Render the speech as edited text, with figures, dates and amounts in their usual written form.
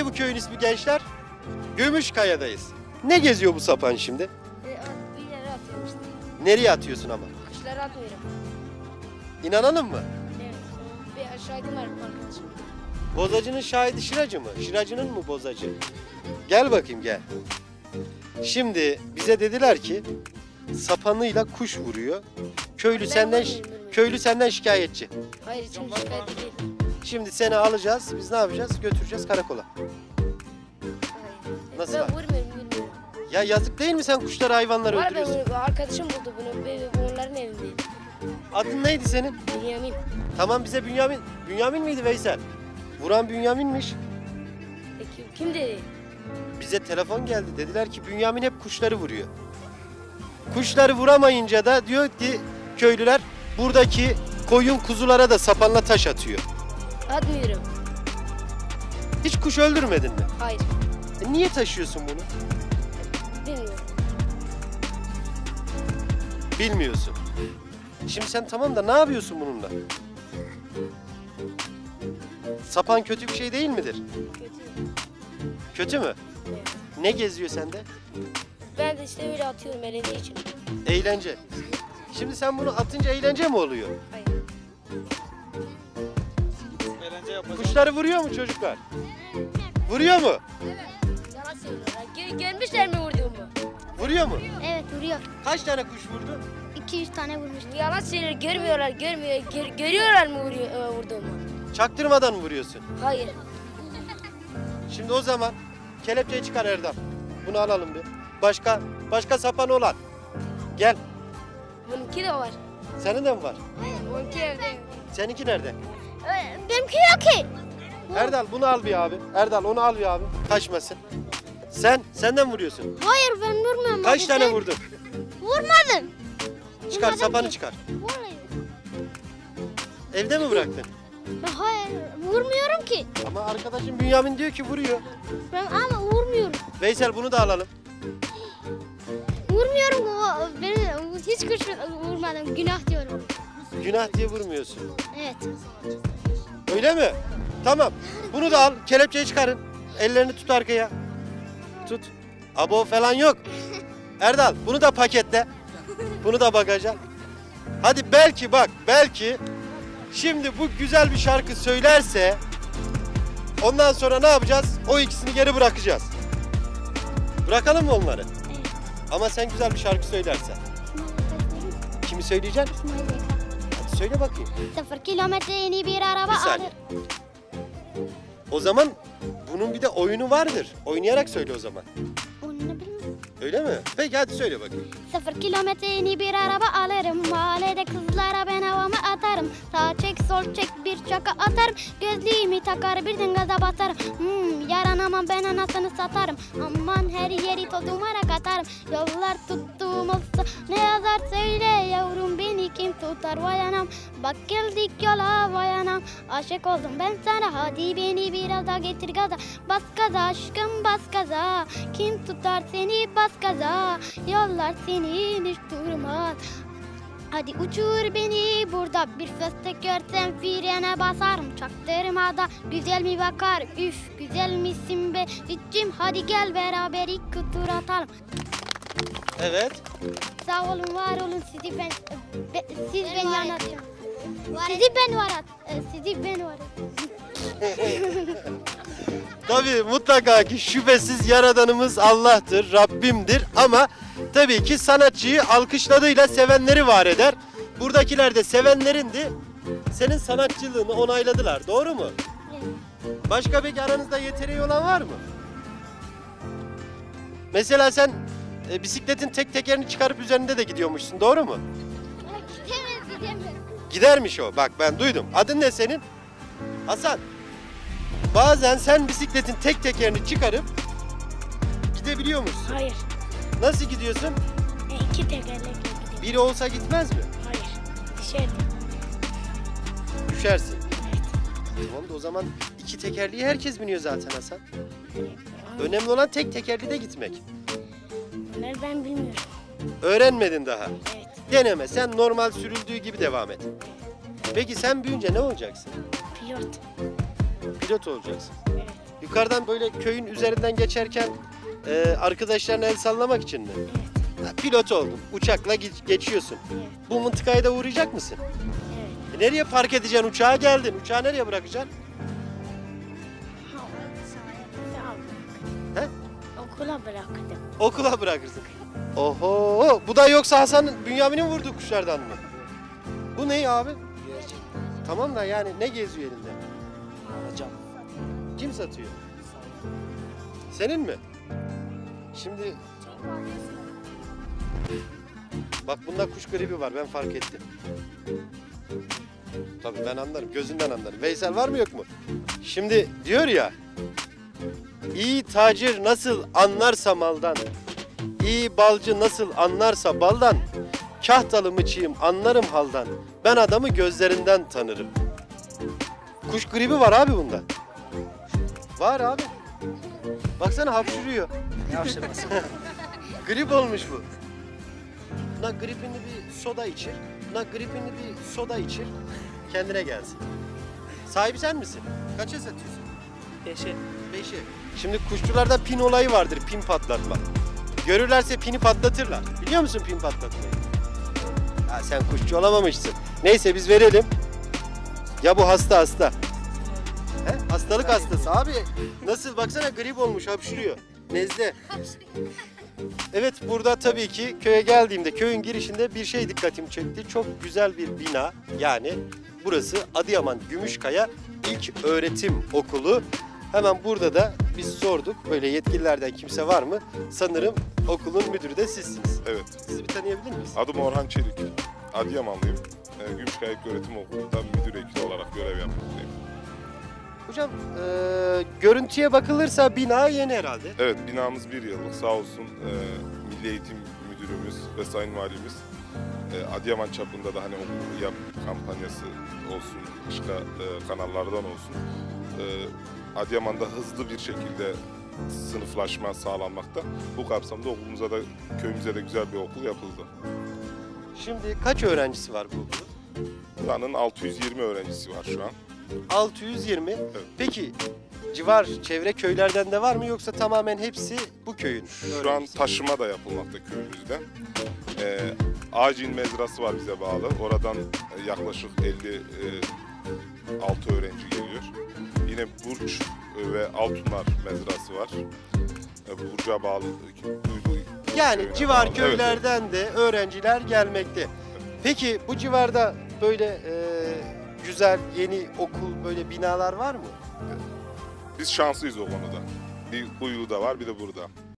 bu köyün ismi gençler? Gümüşkaya'dayız. Ne geziyor bu sapan şimdi? Bir yere atıyorum işte. Nereye atıyorsun ama? Kuşlara atmıyorum. İnanalım mı? Evet. Bir şahidim var arkadaşım. Bozacının şahidi Şıracı mı? Şıracının mı bozacı? Gel bakayım gel. Şimdi bize dediler ki sapanıyla kuş vuruyor. Köylü senden şikayetçi. Hayır için şikayet değil. Şimdi seni alacağız. Biz ne yapacağız? Götüreceğiz karakola. Hayır. Nasıl Ben var? vurmuyorum bilmiyorum. Ya yazık değil mi sen kuşları hayvanları Var ben öldürüyorsun? arkadaşım buldu bunu. Bu onların evindeydi. Adın neydi senin? Bünyamin. Tamam bize Bünyamin. Bünyamin miydi Veysel? Vuran Bünyamin'miş. Peki kim dedi? Bize telefon geldi. Dediler ki Bünyamin hep kuşları vuruyor. Kuşları vuramayınca da diyor ki köylüler buradaki koyun kuzulara da sapanla taş atıyor. Atmıyorum. Hiç kuş öldürmedin mi? Hayır. Niye taşıyorsun bunu? Bilmiyorum. Bilmiyorsun. Şimdi sen tamam da ne yapıyorsun bununla? Sapan kötü bir şey değil midir? Kötü. Kötü mü? Evet. Ne geziyor sende? Ben de işte öyle atıyorum eğlence için. Eğlence. Şimdi sen bunu atınca eğlence mi oluyor? Hayır. Kuşları vuruyor mu çocuklar? Vuruyor mu? Yalan söylüyorlar. Görmüşler mi vurduğumu? Vuruyor mu? Evet vuruyor. Kaç tane kuş vurdu? 200 tane vurmuştu. Yalan söylüyor. Görmüyorlar. Görüyorlar mı vurduğumu? Çaktırmadan mı vuruyorsun? Hayır. Şimdi o zaman kelepçeyi çıkar Erdal. Bunu alalım bir. Başka sapan olan. Gel. Bununki de var. Senin de mi var? Onunki evde. Seninki nerede? Benimki yok ki. Erdal bunu al bir abi. Erdal onu al bir abi. Kaçmasın. Senden vuruyorsun. Hayır ben vurmuyorum. Kaç abi. tane Ben vurdun? Vurmadım. Çıkar Vurmadım sapanı ki. çıkar. Vallahi. Evde mi bıraktın? Hayır vurmuyorum ki. Ama arkadaşım Bünyamin diyor ki vuruyor. Ben ama vurmuyorum. Veysel bunu da alalım. Vurmuyorum. Ben hiç kuş vurmadım. Günah diyorum. Günah diye vurmuyorsun. Evet. Öyle mi? Tamam. Bunu da al. Kelepçeyi çıkarın. Ellerini tut arkaya. Tut. Abo falan yok. Erdal bunu da paketle. Bunu da bagaja. Hadi belki şimdi bu güzel bir şarkı söylerse ondan sonra ne yapacağız? O ikisini geri bırakacağız. Bırakalım mı onları? Evet. Ama sen güzel bir şarkı söylersen. Kimi söyleyeceksin? Hadi söyle bakayım. 0 kilometre yeni bir araba Bir saniye. alır. O zaman bunun bir de oyunu vardır. Oynayarak söyle o zaman. Onu ne bileyim. Öyle mi? Peki hadi söyle bakayım. 0 kilometre yeni bir araba alırım. Mahallede kızlara ben havamı atarım. Sağ çek sol çek bir çaka atarım. Gözlüğümü takar birden gaza basarım. Yaranamam ben anasını satarım. Aman her yeri toz dumana katarım. Yollar tuttuğum olsa ne yazar söyle yavrum beni kim tutar vay anam. Bak geldik yola vay anam. Aşık oldum ben sana hadi beni biraz daha getir gaza. Bas gaza aşkım bas gaza. Kim tutar seni bas gaza. Yollar senin hiç durmaz. Hadi uçur beni burada bir fıstık görsem frene basarım çaktırmada güzel mi bakar üf güzel misin be içim hadi gel beraber iki tur atalım. Evet. Sağ olun var olun sizi siz beni anlatacağım. Sizi ben var. Tabii mutlaka ki şüphesiz yaradanımız Allah'tır, Rabbimdir ama tabii ki sanatçıyı alkışladığıyla sevenleri var eder. Buradakiler de sevenlerindi. Senin sanatçılığını onayladılar. Doğru mu? Başka peki aranızda yeteneği olan var mı? Mesela sen bisikletin tek tekerini çıkarıp üzerinde de gidiyormuşsun. Doğru mu? Gidemez. Gidermiş o. Bak ben duydum. Adın ne senin? Hasan. Bazen sen bisikletin tek tekerini çıkarıp gidebiliyormuşsun. Hayır. Nasıl gidiyorsun? İki tekerlekle gidiyor. Biri olsa gitmez mi? Hayır. Dışarıda. Düşersin. Tamam da o zaman iki tekerliği herkes biniyor zaten Hasan. Önemli olan tek tekerli de gitmek. Bunları ben bilmiyorum. Öğrenmedin daha. Evet. Deneme. Sen normal sürüldüğü gibi devam et. Peki sen büyüyünce ne olacaksın? Pilot. Pilot olacaksın. Evet. Yukarıdan böyle köyün üzerinden geçerken arkadaşlarına el sallamak için mi? Ha, pilot oldun. Uçakla geçiyorsun. Evet. Bu mıntıkaya da uğrayacak mısın? Evet. Nereye park edeceksin? Uçağa geldin. Uçağı nereye bırakacaksın? He? Okula bıraktım. Okula bırakırsın. Oho! Bu da yoksa Hasan'ın Bünyamin'in vurduğu kuşlardan mı? Bu ne abi? Tamam da yani ne geziyor elinde? Alacağım. Kim satıyor? Senin mi? Şimdi bak bunda kuş gribi var, ben fark ettim. Tabii ben anlarım, gözünden anlarım. Veysel var mı yok mu? Şimdi diyor ya, iyi tacir nasıl anlarsa maldan, iyi balcı nasıl anlarsa baldan, kahtalı mıçıyım anlarım haldan, ben adamı gözlerinden tanırım. Kuş gribi var abi bunda. Var abi. Baksana hapşırıyor. Yavşamasın. Grip olmuş bu. Buna gripinli bir soda içir. Buna gripinli bir soda içir. Kendine gelsin. Sahibi sen misin? Kaça satıyorsun? 5'e. 5'i. Şimdi kuşçularda pin olayı vardır. Pin patlatma. Görürlerse pini patlatırlar. Biliyor musun pin patlatmayı? Ha, sen kuşçu olamamışsın. Neyse biz verelim. Ya bu hasta. He? Hastalık hastası abi. Nasıl baksana grip olmuş hapşırıyor. Nezle. Evet burada tabii ki köye geldiğimde köyün girişinde bir şey dikkatimi çekti. Çok güzel bir bina. Yani burası Adıyaman Gümüşkaya İlk Öğretim Okulu. Hemen burada da biz sorduk. Böyle yetkililerden kimse var mı? Sanırım okulun müdürü de sizsiniz. Evet. Sizi bir tanıyabilir miyiz? Adım Orhan Çelik. Adıyamanlıyım. Gümüşkaya İlk Öğretim Okulu'nda müdür ekili olarak görev yapmaktayım. Hocam görüntüye bakılırsa bina yeni herhalde. Evet, binamız bir yıllık. Sağ olsun Milli Eğitim Müdürümüz ve Sayın Valimiz Adıyaman çapında da hani okul yap kampanyası olsun, başka kanallardan olsun. Adıyaman'da hızlı bir şekilde sınıflaşma sağlanmakta. Bu kapsamda okulumuza da, köyümüze de güzel bir okul yapıldı. Şimdi kaç öğrencisi var bu okulun? Buranın 620 öğrencisi var şu an. 620. Peki civar çevre köylerden de var mı yoksa tamamen hepsi bu köyün Şu an öğrencisi? taşıma da yapılmakta köyümüzde. Acil mezrası var bize bağlı. Oradan yaklaşık 56 öğrenci geliyor. Yine Burç ve Altunlar mezrası var. Burcu'ya bağlı. Yani köyüne civar bağlı. köylerden de öğrenciler gelmekte. Peki bu civarda böyle güzel yeni okul böyle binalar var mı? Biz şanslıyız o konuda. Bir Kuyu'da var, bir de burada.